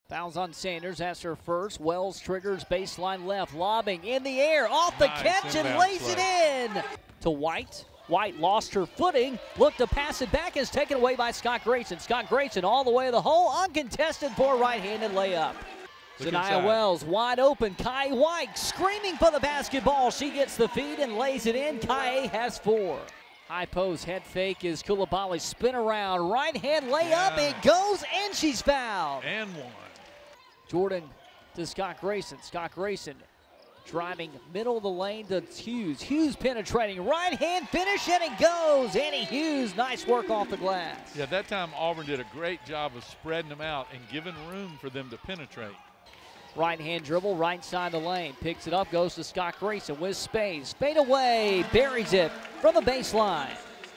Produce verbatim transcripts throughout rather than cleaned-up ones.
Fouls on Sanders. That's her first. Wells triggers baseline left. Lobbing in the air. Off the Nice catch and inbound lays play. it in to White. White lost her footing. Looked to pass it back. Is taken away by Scott-Grayson. Scott-Grayson all the way to the hole. Uncontested for right-handed layup. Look Zaniyah inside. Wells wide open. Kiyae White screaming for the basketball. She gets the feed and lays it in. Kiyae has four. High post head fake is Coulibaly. Spin around. Right hand layup. Yeah. It goes and she's fouled. And one. Jordan to Scott-Grayson. Scott-Grayson driving middle of the lane to Hughes. Hughes penetrating. Right hand finish and it goes. Annie Hughes, nice work off the glass. Yeah, that time Auburn did a great job of spreading them out and giving room for them to penetrate. Right hand dribble, right side of the lane. Picks it up, goes to Scott-Grayson with space. Fade away, buries it from the baseline.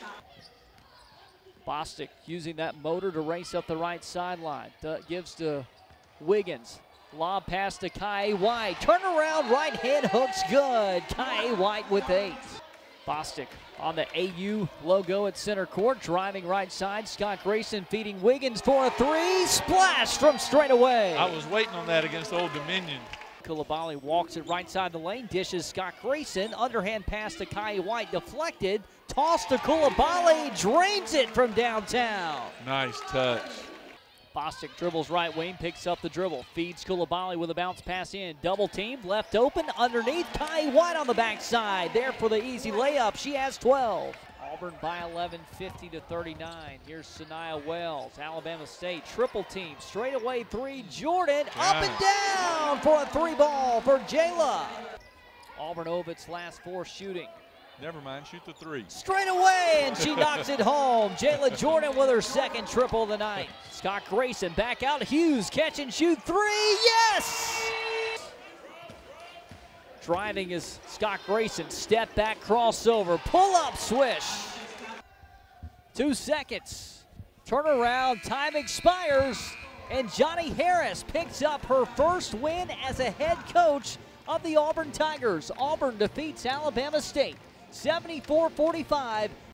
Bostic using that motor to race up the right sideline. Uh, gives to Wiggins. Lob pass to Kiyae White. Turn around, right hand hooks good. Kiyae White with eight. Bostic on the A U logo at center court. Driving right side. Scott-Grayson feeding Wiggins for a three. Splash from straight away. I was waiting on that against Old Dominion. Coulibaly walks it right side of the lane. Dishes Scott-Grayson. Underhand pass to Kiyae White. Deflected. Toss to Coulibaly. Drains it from downtown. Nice touch. Bostic dribbles right wing, picks up the dribble, feeds Coulibaly with a bounce pass in. Double team, left open, underneath. Kiyae White on the backside. There for the easy layup. She has twelve. Auburn by eleven, fifty to thirty-nine. Here's Zaniyah Wells, Alabama State. Triple team, straight away three. Jordan up and down for a three ball for Jayla. Auburn Ovitz last four shooting. Never mind, shoot the three. Straight away, and she knocks it home. Jayla Jordan with her second triple of the night. Scott-Grayson back out. Hughes catch and shoot three. Yes! Driving is Scott-Grayson. Step back crossover. Pull up swish. Two seconds. Turnaround. Time expires. And Johnnie Harris picks up her first win as a head coach of the Auburn Tigers. Auburn defeats Alabama State seventy-four forty-five